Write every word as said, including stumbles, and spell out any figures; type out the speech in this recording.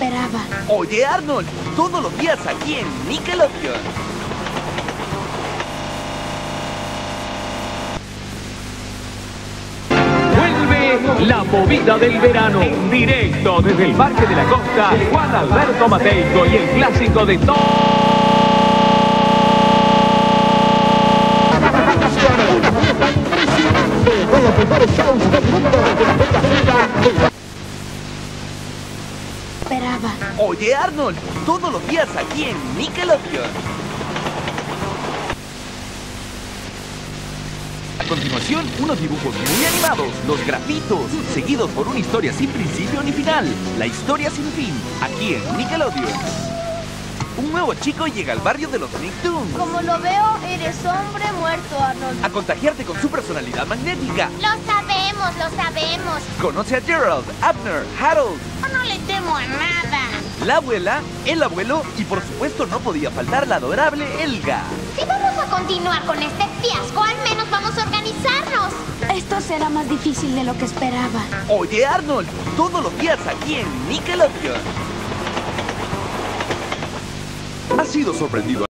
esperaba. Oye, Arnold, todos los días aquí en Nickelodeon. Vuelve la movida del verano. En directo desde el Parque de la Costa, Juan Alberto Mateico y el clásico de todo. Esperaba. Oye, Arnold, todos los días aquí en Nickelodeon. A continuación, unos dibujos muy animados, los grafitos, seguidos por una historia sin principio ni final. La historia sin fin, aquí en Nickelodeon. Un nuevo chico llega al barrio de los Nicktoons Como lo veo, eres hombre muerto, Arnold. a contagiarte con su personalidad magnética. Lo sabemos, lo sabemos. Conoce a Gerald, Abner, Harold, Yo no le temo a nada. la abuela, el abuelo y por supuesto no podía faltar la adorable Elga. Si vamos a continuar con este fiasco, al menos vamos a organizarnos. Esto será más difícil de lo que esperaba. Oye, Arnold, todos los días aquí en Nickelodeon. ¿Has sido sorprendido